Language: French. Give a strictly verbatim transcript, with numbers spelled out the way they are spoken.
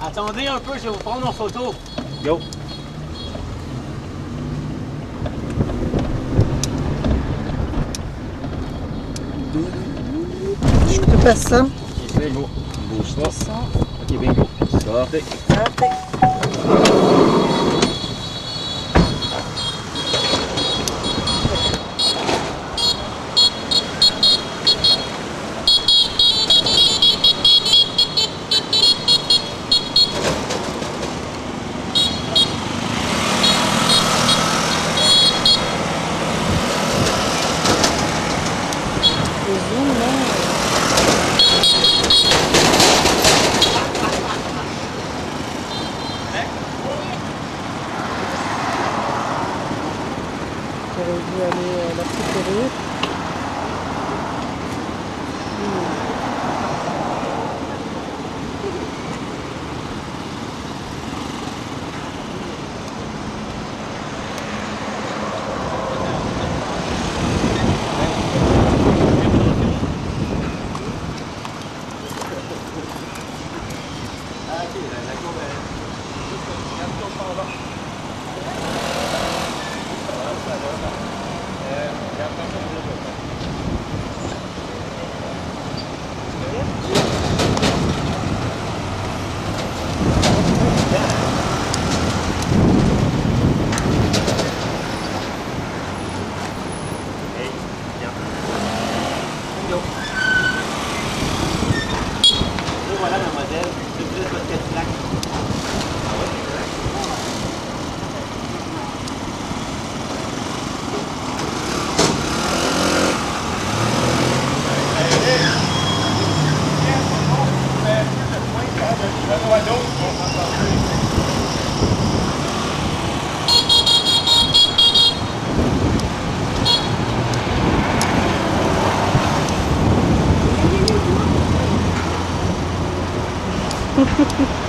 Attendez un peu, je vais vous prendre en photo. Go. Je peux passer ça. Ok, c'est beau. Bouge pas. Ça. Ok, bingo. Sortez. Sortez. J'aurais dû aller euh, la préférer. Et voilà le modèle. C'est plus votre Cadillac. Hum, hum, hum.